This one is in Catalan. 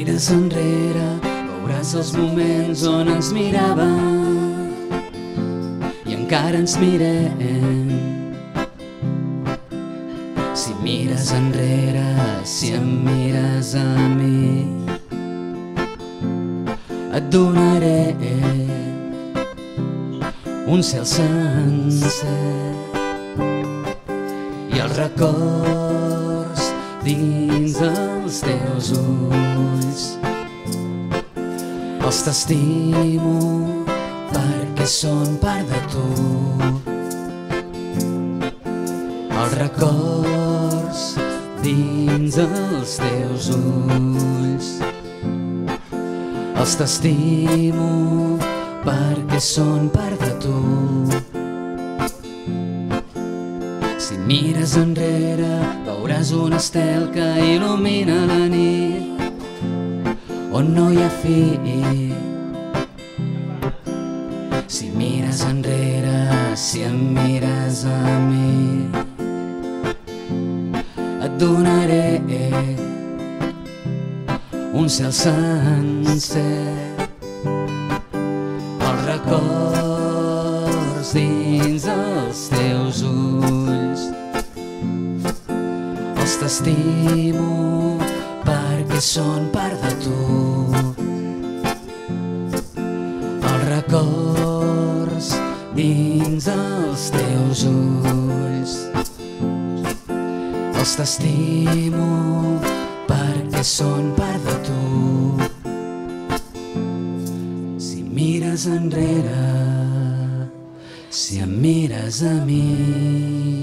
mires enrere, veuràs els moments on ens miràvem i encara ens mirem. Si mires enrere, si em mires a mi, et donaré un cel sencer i els records dins els teus ulls. Els t'estimo perquè són part de tu. Els records dins els teus ulls. Els t'estimo perquè són part de tu. Si mires enrere, veuràs un estel que il·lumina la nit on no hi ha fi. Si mires enrere, si em mires a mi, et donaré un cel sencer. Els records dins els teus ulls. Els t'estimo perquè són part de tu. Els records dins els teus ulls. Els t'estimo perquè són part de tu. Si mires enrere, si em mires a mi,